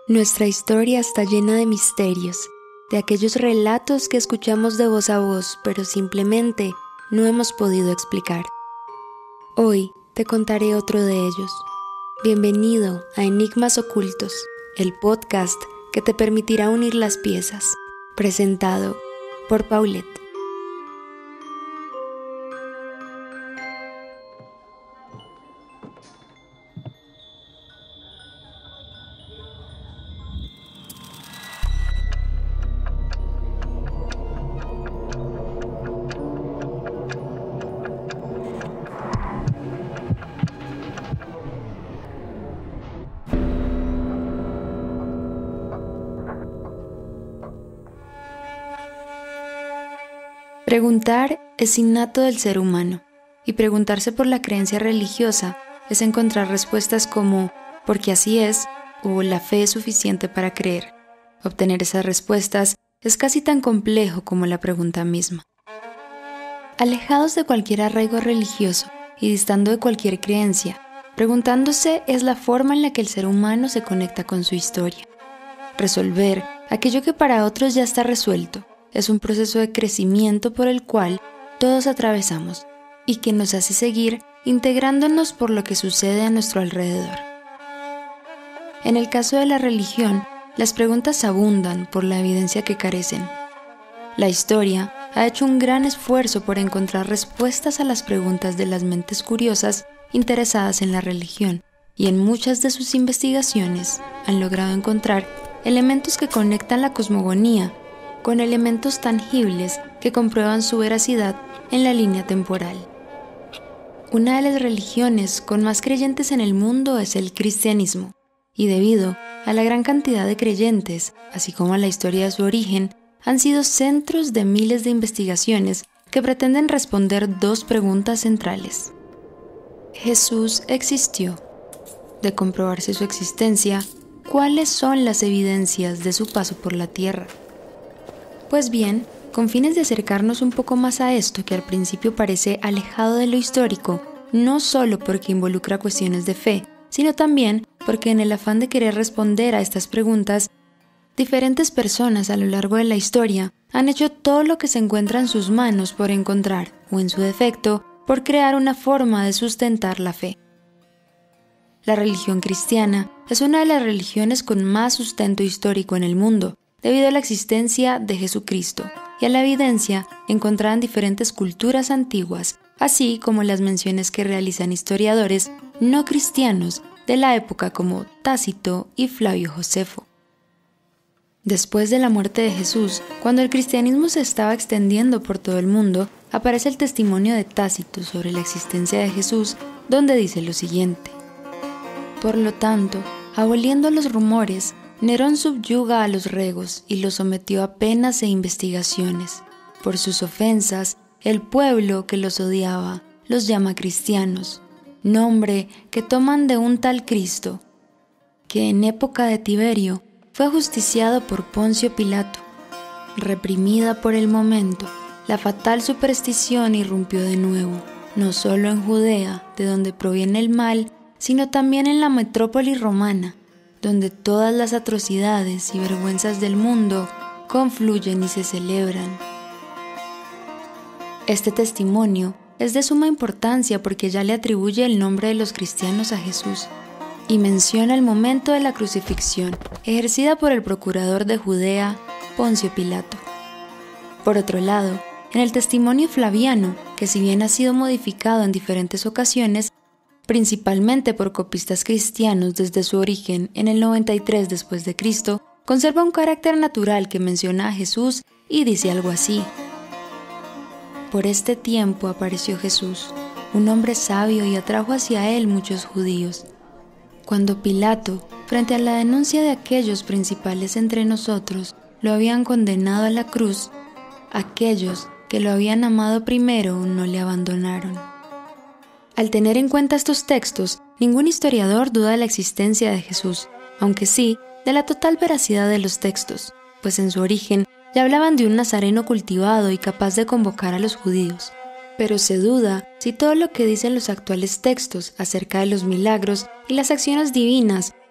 Nuestra historia está llena de misterios, de aquellos relatos que escuchamos de voz a voz, pero simplemente no hemos podido explicar. Hoy te contaré otro de ellos. Bienvenido a Enigmas Ocultos, el podcast que te permitirá unir las piezas, presentado por Paulette. Preguntar es innato del ser humano, y preguntarse por la creencia religiosa es encontrar respuestas como «porque así es» o «la fe es suficiente para creer». Obtener esas respuestas es casi tan complejo como la pregunta misma. Alejados de cualquier arraigo religioso y distando de cualquier creencia, preguntándose es la forma en la que el ser humano se conecta con su historia. Resolver aquello que para otros ya está resuelto es un proceso de crecimiento por el cual todos atravesamos y que nos hace seguir integrándonos por lo que sucede a nuestro alrededor. En el caso de la religión, las preguntas abundan por la evidencia que carecen. La historia ha hecho un gran esfuerzo por encontrar respuestas a las preguntas de las mentes curiosas interesadas en la religión, y en muchas de sus investigaciones han logrado encontrar elementos que conectan la cosmogonía con elementos tangibles que comprueban su veracidad en la línea temporal. Una de las religiones con más creyentes en el mundo es el cristianismo, y debido a la gran cantidad de creyentes, así como a la historia de su origen, han sido centros de miles de investigaciones que pretenden responder dos preguntas centrales. ¿Jesús existió? De comprobarse su existencia, ¿cuáles son las evidencias de su paso por la tierra? Pues bien, con fines de acercarnos un poco más a esto que al principio parece alejado de lo histórico, no solo porque involucra cuestiones de fe, sino también porque en el afán de querer responder a estas preguntas, diferentes personas a lo largo de la historia han hecho todo lo que se encuentra en sus manos por encontrar, o en su defecto, por crear una forma de sustentar la fe. La religión cristiana es una de las religiones con más sustento histórico en el mundo, debido a la existencia de Jesucristo y a la evidencia encontrada en diferentes culturas antiguas, así como las menciones que realizan historiadores no cristianos de la época como Tácito y Flavio Josefo. Después de la muerte de Jesús, cuando el cristianismo se estaba extendiendo por todo el mundo, aparece el testimonio de Tácito sobre la existencia de Jesús, donde dice lo siguiente: «Por lo tanto, aboliendo los rumores, Nerón subyuga a los regos y los sometió a penas e investigaciones. Por sus ofensas, el pueblo que los odiaba los llama cristianos, nombre que toman de un tal Cristo, que en época de Tiberio fue ajusticiado por Poncio Pilato. Reprimida por el momento, la fatal superstición irrumpió de nuevo, no solo en Judea, de donde proviene el mal, sino también en la metrópoli romana, donde todas las atrocidades y vergüenzas del mundo confluyen y se celebran». Este testimonio es de suma importancia porque ya le atribuye el nombre de los cristianos a Jesús y menciona el momento de la crucifixión ejercida por el procurador de Judea, Poncio Pilato. Por otro lado, en el testimonio flaviano, que si bien ha sido modificado en diferentes ocasiones, principalmente por copistas cristianos desde su origen en el 93 después de Cristo, conserva un carácter natural que menciona a Jesús y dice algo así: «Por este tiempo apareció Jesús, un hombre sabio, y atrajo hacia él muchos judíos. Cuando Pilato, frente a la denuncia de aquellos principales entre nosotros, lo habían condenado a la cruz, aquellos que lo habían amado primero no le abandonaron». Al tener en cuenta estos textos, ningún historiador duda de la existencia de Jesús, aunque sí de la total veracidad de los textos, pues en su origen ya hablaban de un nazareno cultivado y capaz de convocar a los judíos. Pero se duda si todo lo que dicen los actuales textos acerca de los milagros y las acciones divinas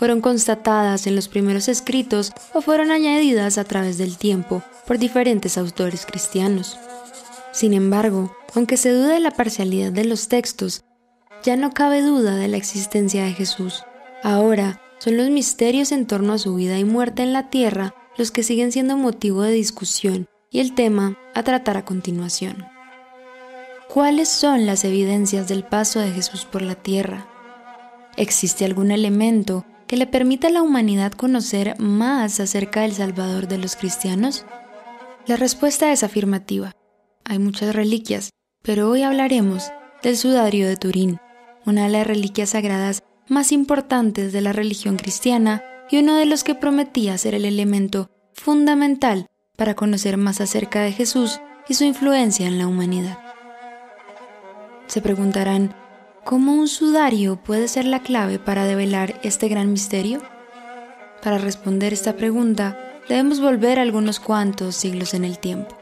fueron constatadas en los primeros escritos o fueron añadidas a través del tiempo por diferentes autores cristianos. Sin embargo, aunque se duda de la parcialidad de los textos, ya no cabe duda de la existencia de Jesús. Ahora son los misterios en torno a su vida y muerte en la tierra los que siguen siendo motivo de discusión y el tema a tratar a continuación. ¿Cuáles son las evidencias del paso de Jesús por la tierra? ¿Existe algún elemento que le permita a la humanidad conocer más acerca del Salvador de los cristianos? La respuesta es afirmativa. Hay muchas reliquias, pero hoy hablaremos del sudario de Turín, una de las reliquias sagradas más importantes de la religión cristiana y uno de los que prometía ser el elemento fundamental para conocer más acerca de Jesús y su influencia en la humanidad. Se preguntarán, ¿cómo un sudario puede ser la clave para develar este gran misterio? Para responder esta pregunta, debemos volver algunos cuantos siglos en el tiempo.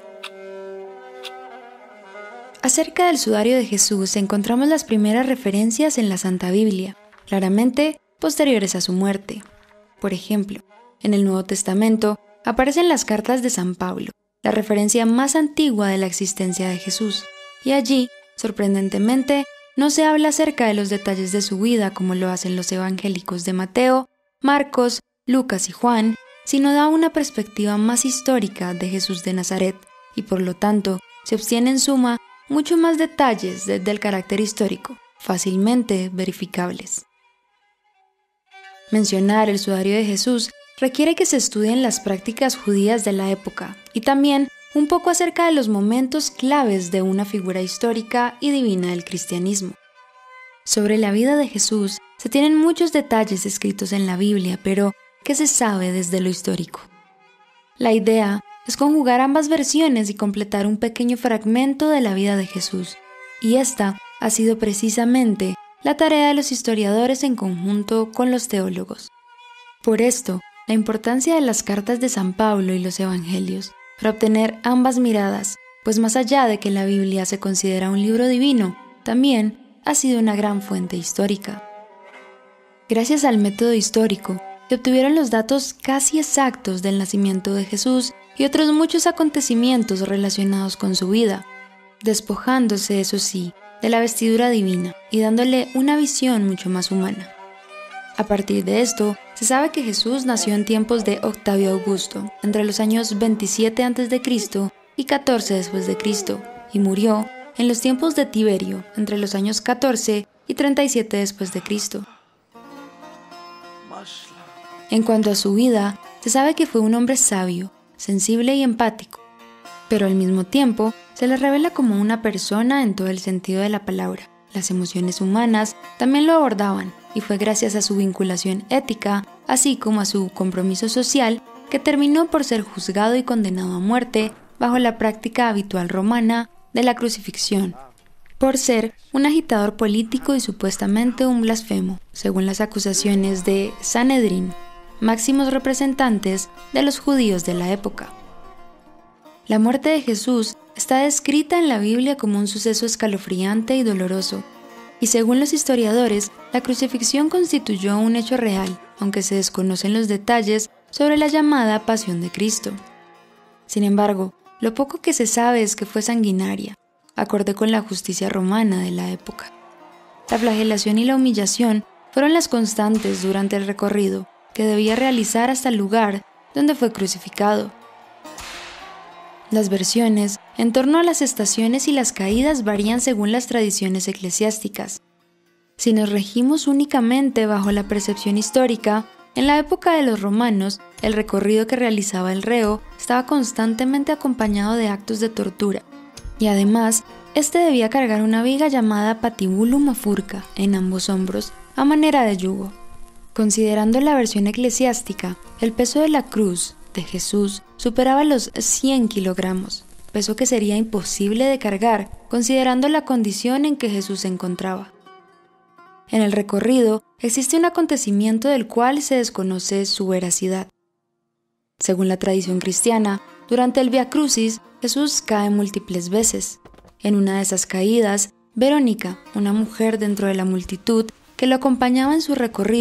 Acerca del sudario de Jesús encontramos las primeras referencias en la Santa Biblia, claramente posteriores a su muerte. Por ejemplo, en el Nuevo Testamento aparecen las cartas de San Pablo, la referencia más antigua de la existencia de Jesús, y allí, sorprendentemente, no se habla acerca de los detalles de su vida como lo hacen los evangélicos de Mateo, Marcos, Lucas y Juan, sino da una perspectiva más histórica de Jesús de Nazaret, y por lo tanto se obtiene en suma mucho más detalles desde el carácter histórico, fácilmente verificables. Mencionar el sudario de Jesús requiere que se estudien las prácticas judías de la época y también un poco acerca de los momentos claves de una figura histórica y divina del cristianismo. Sobre la vida de Jesús se tienen muchos detalles escritos en la Biblia, pero ¿qué se sabe desde lo histórico? La idea es conjugar ambas versiones y completar un pequeño fragmento de la vida de Jesús, y esta ha sido precisamente la tarea de los historiadores en conjunto con los teólogos. Por esto, la importancia de las cartas de San Pablo y los evangelios, para obtener ambas miradas, pues más allá de que la Biblia se considera un libro divino, también ha sido una gran fuente histórica. Gracias al método histórico, se obtuvieron los datos casi exactos del nacimiento de Jesús y otros muchos acontecimientos relacionados con su vida, despojándose, eso sí, de la vestidura divina y dándole una visión mucho más humana. A partir de esto, se sabe que Jesús nació en tiempos de Octavio Augusto, entre los años 27 a.C. y 14 después de Cristo, y murió en los tiempos de Tiberio, entre los años 14 y 37 después de Cristo. En cuanto a su vida, se sabe que fue un hombre sabio, sensible y empático, pero al mismo tiempo se le revela como una persona en todo el sentido de la palabra. Las emociones humanas también lo abordaban, y fue gracias a su vinculación ética, así como a su compromiso social, que terminó por ser juzgado y condenado a muerte bajo la práctica habitual romana de la crucifixión, por ser un agitador político y supuestamente un blasfemo, según las acusaciones de Sanedrín, máximos representantes de los judíos de la época. La muerte de Jesús está descrita en la Biblia como un suceso escalofriante y doloroso, y según los historiadores, la crucifixión constituyó un hecho real, aunque se desconocen los detalles sobre la llamada Pasión de Cristo. Sin embargo, lo poco que se sabe es que fue sanguinaria, acorde con la justicia romana de la época. La flagelación y la humillación fueron las constantes durante el recorrido que debía realizar hasta el lugar donde fue crucificado. Las versiones en torno a las estaciones y las caídas varían según las tradiciones eclesiásticas. Si nos regimos únicamente bajo la percepción histórica, en la época de los romanos, el recorrido que realizaba el reo estaba constantemente acompañado de actos de tortura, y además, este debía cargar una viga llamada patibulum o furca en ambos hombros, a manera de yugo. Considerando la versión eclesiástica, el peso de la cruz de Jesús superaba los 100 kilogramos, peso que sería imposible de cargar considerando la condición en que Jesús se encontraba. En el recorrido existe un acontecimiento del cual se desconoce su veracidad. Según la tradición cristiana, durante el Vía Crucis, Jesús cae múltiples veces. En una de esas caídas, Verónica, una mujer dentro de la multitud que lo acompañaba en su recorrido,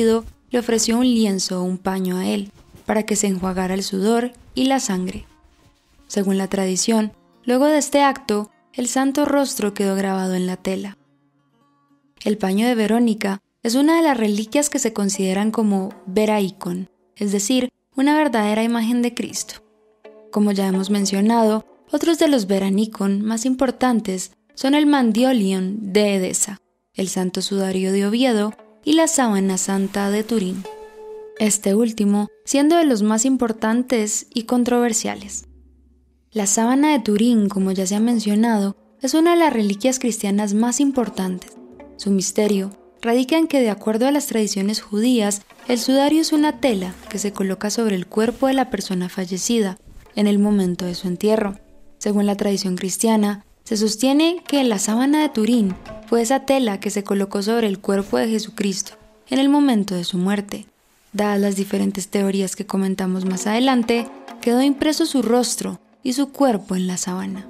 le ofreció un lienzo o un paño a él, para que se enjuagara el sudor y la sangre. Según la tradición, luego de este acto, el santo rostro quedó grabado en la tela. El paño de Verónica es una de las reliquias que se consideran como veraicon, es decir, una verdadera imagen de Cristo. Como ya hemos mencionado, otros de los veranicon más importantes son el Mandylion de Edesa, el Santo Sudario de Oviedo y la Sábana Santa de Turín. Este último siendo de los más importantes y controversiales. La Sábana de Turín, como ya se ha mencionado, es una de las reliquias cristianas más importantes. Su misterio radica en que, de acuerdo a las tradiciones judías, el sudario es una tela que se coloca sobre el cuerpo de la persona fallecida en el momento de su entierro. Según la tradición cristiana, se sostiene que la sábana de Turín fue esa tela que se colocó sobre el cuerpo de Jesucristo en el momento de su muerte. Dadas las diferentes teorías que comentamos más adelante, quedó impreso su rostro y su cuerpo en la sábana.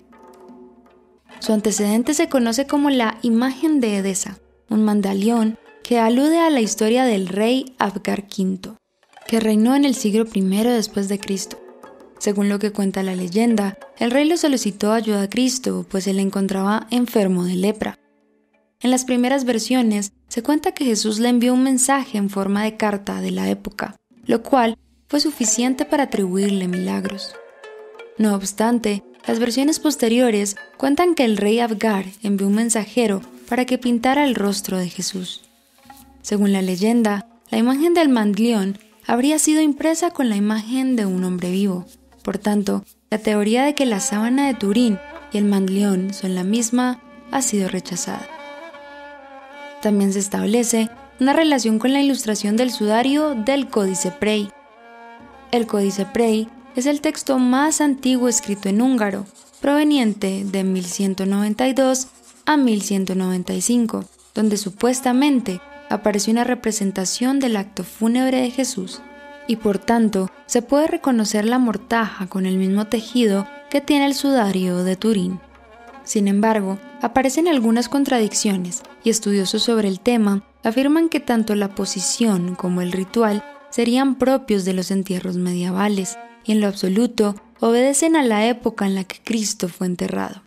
Su antecedente se conoce como la imagen de Edesa, un mandalión que alude a la historia del rey Abgar V, que reinó en el siglo I después de Cristo. Según lo que cuenta la leyenda, el rey le solicitó ayuda a Cristo, pues se le encontraba enfermo de lepra. En las primeras versiones se cuenta que Jesús le envió un mensaje en forma de carta de la época, lo cual fue suficiente para atribuirle milagros. No obstante, las versiones posteriores cuentan que el rey Abgar envió un mensajero para que pintara el rostro de Jesús. Según la leyenda, la imagen del mandlión habría sido impresa con la imagen de un hombre vivo. Por tanto, la teoría de que la sábana de Turín y el mandlión son la misma ha sido rechazada. También se establece una relación con la ilustración del sudario del Códice Prey. El Códice Prey es el texto más antiguo escrito en húngaro, proveniente de 1192 a 1195, donde supuestamente aparece una representación del acto fúnebre de Jesús, y por tanto se puede reconocer la mortaja con el mismo tejido que tiene el sudario de Turín. Sin embargo, aparecen algunas contradicciones y estudiosos sobre el tema afirman que tanto la posición como el ritual serían propios de los entierros medievales y en lo absoluto obedecen a la época en la que Cristo fue enterrado.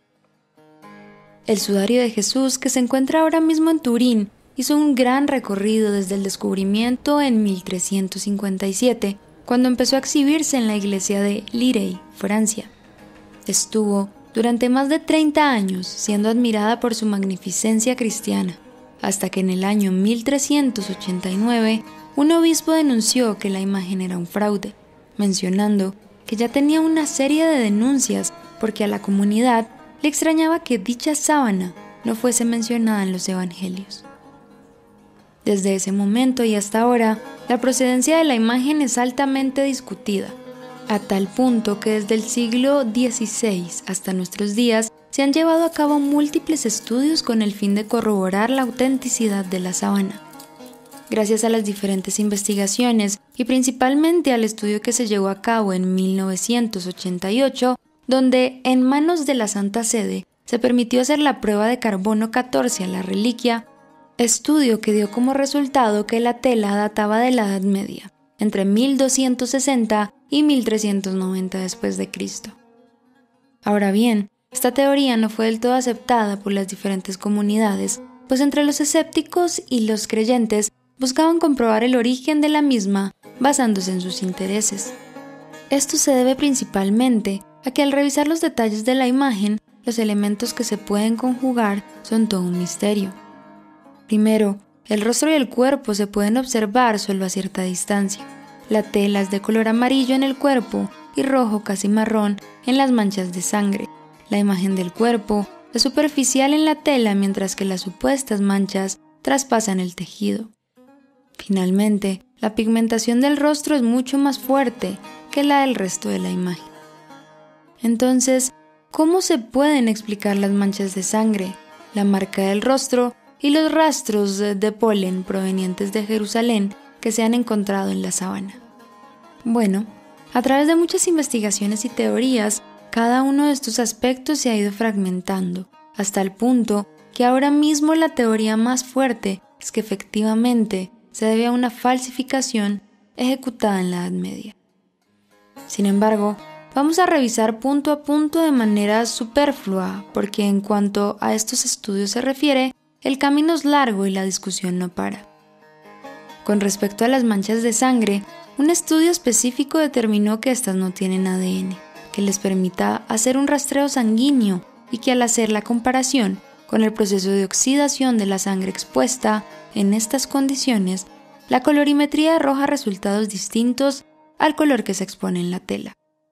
El sudario de Jesús, que se encuentra ahora mismo en Turín, hizo un gran recorrido desde el descubrimiento en 1357, cuando empezó a exhibirse en la iglesia de Lirey, Francia. Estuvo durante más de 30 años siendo admirada por su magnificencia cristiana, hasta que en el año 1389 un obispo denunció que la imagen era un fraude, mencionando que ya tenía una serie de denuncias porque a la comunidad le extrañaba que dicha sábana no fuese mencionada en los evangelios. Desde ese momento y hasta ahora, la procedencia de la imagen es altamente discutida, a tal punto que desde el siglo XVI hasta nuestros días se han llevado a cabo múltiples estudios con el fin de corroborar la autenticidad de la sábana. Gracias a las diferentes investigaciones y principalmente al estudio que se llevó a cabo en 1988, donde en manos de la Santa Sede se permitió hacer la prueba de carbono 14 a la reliquia, estudio que dio como resultado que la tela databa de la Edad Media, entre 1260 y 1390 después de Cristo. Ahora bien, esta teoría no fue del todo aceptada por las diferentes comunidades, pues entre los escépticos y los creyentes buscaban comprobar el origen de la misma basándose en sus intereses. Esto se debe principalmente a que al revisar los detalles de la imagen, los elementos que se pueden conjugar son todo un misterio. Primero, el rostro y el cuerpo se pueden observar solo a cierta distancia. La tela es de color amarillo en el cuerpo y rojo casi marrón en las manchas de sangre. La imagen del cuerpo es superficial en la tela mientras que las supuestas manchas traspasan el tejido. Finalmente, la pigmentación del rostro es mucho más fuerte que la del resto de la imagen. Entonces, ¿cómo se pueden explicar las manchas de sangre, la marca del rostro y los rastros de polen provenientes de Jerusalén que se han encontrado en la sábana? Bueno, a través de muchas investigaciones y teorías, cada uno de estos aspectos se ha ido fragmentando, hasta el punto que ahora mismo la teoría más fuerte es que efectivamente se debe a una falsificación ejecutada en la Edad Media. Sin embargo, vamos a revisar punto a punto de manera superflua, porque en cuanto a estos estudios se refiere, el camino es largo y la discusión no para. Con respecto a las manchas de sangre, un estudio específico determinó que estas no tienen ADN, que les permita hacer un rastreo sanguíneo y que al hacer la comparación con el proceso de oxidación de la sangre expuesta en estas condiciones, la colorimetría arroja resultados distintos al color que se expone en la tela.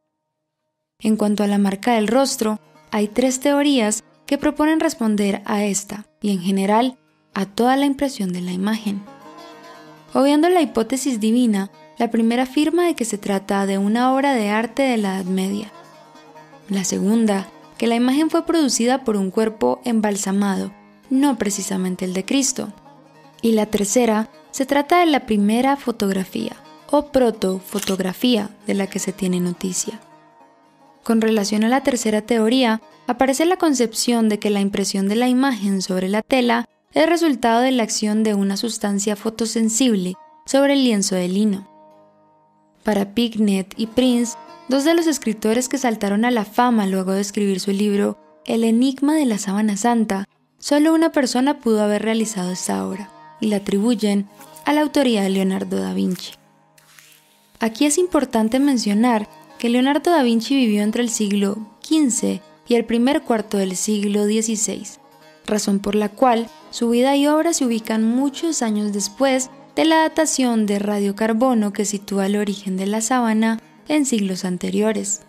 En cuanto a la marca del rostro, hay 3 teorías que proponen responder a esta y en general a toda la impresión de la imagen. Obviando la hipótesis divina, la primera afirma de que se trata de una obra de arte de la Edad Media. La segunda, que la imagen fue producida por un cuerpo embalsamado, no precisamente el de Cristo. Y la tercera, se trata de la primera fotografía o protofotografía de la que se tiene noticia. Con relación a la tercera teoría, aparece la concepción de que la impresión de la imagen sobre la tela es resultado de la acción de una sustancia fotosensible sobre el lienzo de lino. Para Picknett y Prince, 2 de los escritores que saltaron a la fama luego de escribir su libro El enigma de la sábana santa, solo una persona pudo haber realizado esta obra, y la atribuyen a la autoría de Leonardo da Vinci. Aquí es importante mencionar que Leonardo da Vinci vivió entre el siglo XV y el primer cuarto del siglo XVI, razón por la cual su vida y obra se ubican muchos años después de la datación de radiocarbono que sitúa el origen de la sábana en siglos anteriores.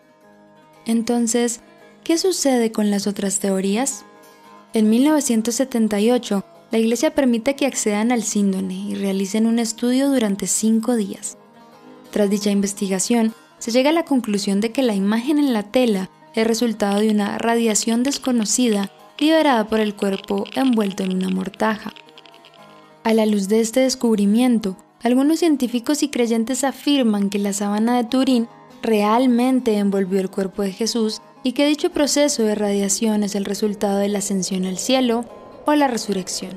Entonces, ¿qué sucede con las otras teorías? En 1978, la Iglesia permite que accedan al síndone y realicen un estudio durante 5 días. Tras dicha investigación, se llega a la conclusión de que la imagen en la tela es resultado de una radiación desconocida liberada por el cuerpo envuelto en una mortaja. A la luz de este descubrimiento, algunos científicos y creyentes afirman que la sábana de Turín realmente envolvió el cuerpo de Jesús y que dicho proceso de radiación es el resultado de la ascensión al cielo o la resurrección.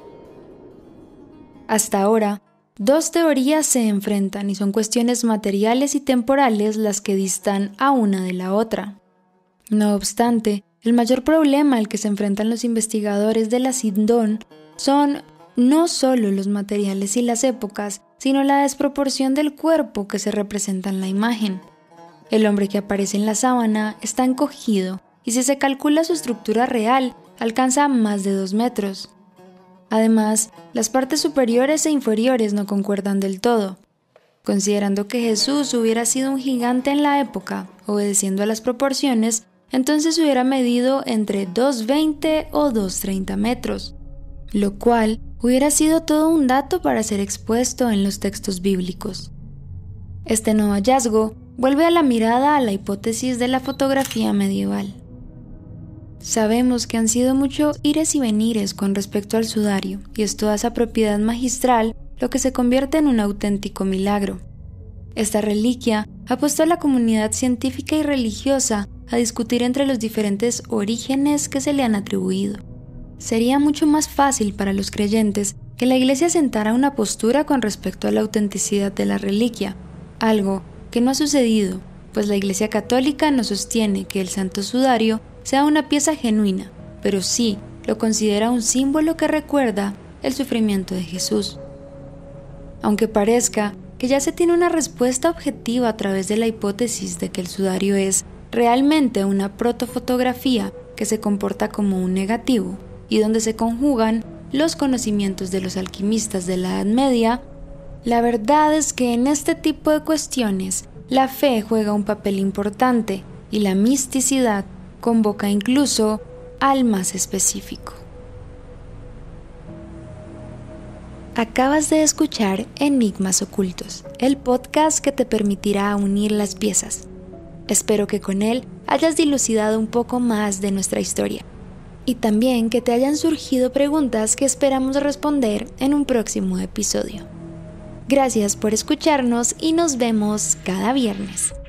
Hasta ahora, 2 teorías se enfrentan y son cuestiones materiales y temporales las que distan a una de la otra. No obstante, el mayor problema al que se enfrentan los investigadores de la Sindón son no solo los materiales y las épocas, sino la desproporción del cuerpo que se representa en la imagen. El hombre que aparece en la sábana está encogido y si se calcula su estructura real, alcanza más de 2 metros. Además, las partes superiores e inferiores no concuerdan del todo. Considerando que Jesús hubiera sido un gigante en la época, obedeciendo a las proporciones, entonces hubiera medido entre 2,20 o 2,30 metros, lo cual hubiera sido todo un dato para ser expuesto en los textos bíblicos. Este nuevo hallazgo vuelve a la mirada a la hipótesis de la fotografía medieval. Sabemos que han sido muchos ires y venires con respecto al sudario, y es toda esa propiedad magistral lo que se convierte en un auténtico milagro. Esta reliquia ha puesto a la comunidad científica y religiosa a discutir entre los diferentes orígenes que se le han atribuido. Sería mucho más fácil para los creyentes que la Iglesia sentara una postura con respecto a la autenticidad de la reliquia, algo que no ha sucedido, pues la Iglesia Católica no sostiene que el Santo Sudario sea una pieza genuina, pero sí lo considera un símbolo que recuerda el sufrimiento de Jesús. Aunque parezca que ya se tiene una respuesta objetiva a través de la hipótesis de que el sudario es realmente una protofotografía que se comporta como un negativo y donde se conjugan los conocimientos de los alquimistas de la Edad Media, la verdad es que en este tipo de cuestiones la fe juega un papel importante y la misticidad convoca incluso al más específico. Acabas de escuchar Enigmas Ocultos, el podcast que te permitirá unir las piezas. Espero que con él hayas dilucidado un poco más de nuestra historia y también que te hayan surgido preguntas que esperamos responder en un próximo episodio. Gracias por escucharnos y nos vemos cada viernes.